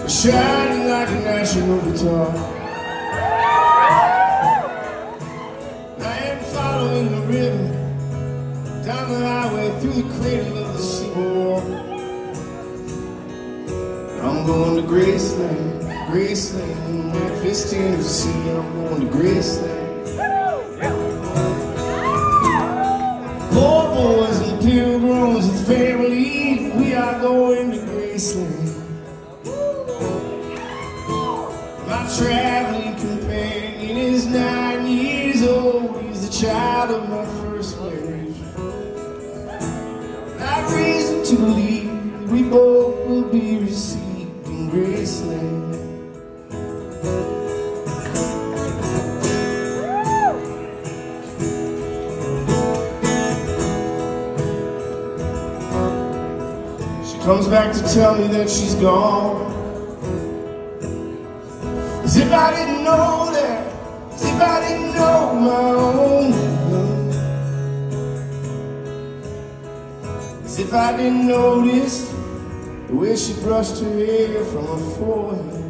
shining like a national guitar. I am following the river, down the highway, through the cradle of the Civil War. I'm going to Graceland, Graceland, Memphis, Tennessee. I'm going to Graceland. Poor boys and pilgrims and family, we are going to Graceland. My traveling companion is 9 years old. He's the child of my first marriage. I've reason to believe we both will be received in Graceland. She comes back to tell me that she's gone. As if I didn't know that, as if I didn't know my own. As if I didn't notice the way she brushed her hair from her forehead.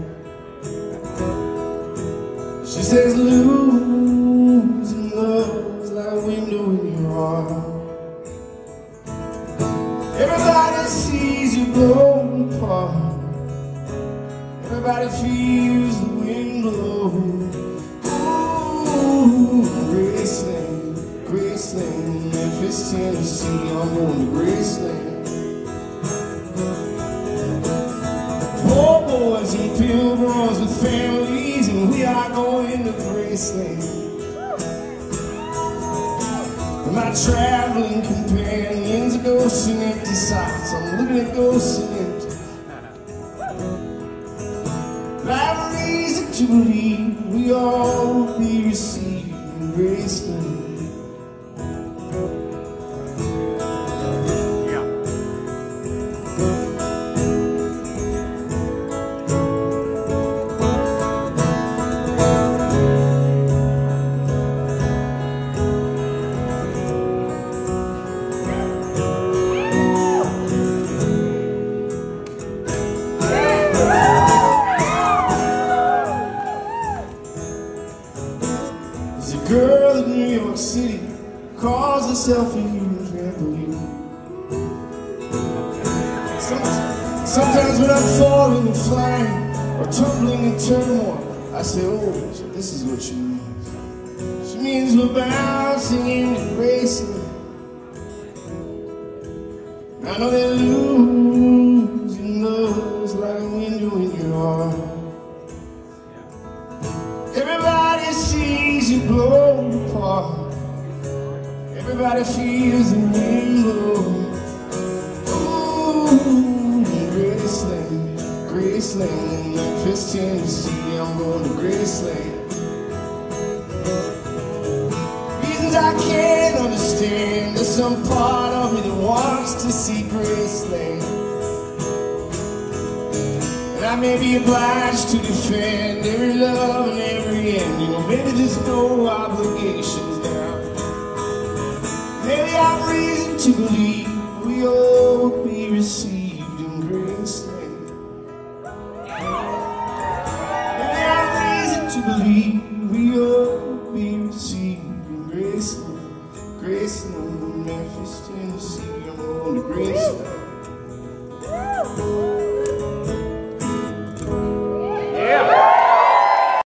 She says, losing love's like a window in your heart. Everybody sees you blown apart. Everybody feels the wind blow. Ooh, Graceland, Graceland, Memphis, Tennessee. I'm going to Graceland. Poor boys and pilgrims with families, and we are going to Graceland. My traveling companions are ghosts and empty sights. I'm looking at ghosts and empty. But I have a reason to believe we all will be received in Graceland. There's a girl in New York City, calls herself a human trampoline. Sometimes when I'm falling and flying, or tumbling in turmoil, I say, oh, so this is what she means. She means we're bouncing into Graceland. I know they're losing love's like a window in your heart. Everybody sees you blow apart. Everybody feels the wind blow. Ooh, Graceland, Graceland, Memphis, Tennessee. I'm going to Graceland. Reasons I can't understand. There's some part of me that wants to see Graceland. I may be obliged to defend every love and every end. You know, maybe there's no obligations now. Maybe I've reason to believe we all will be received in Graceland. Maybe I've reason to believe we all will be received in Graceland. Graceland, Memphis, Tennessee. I'm going to Graceland.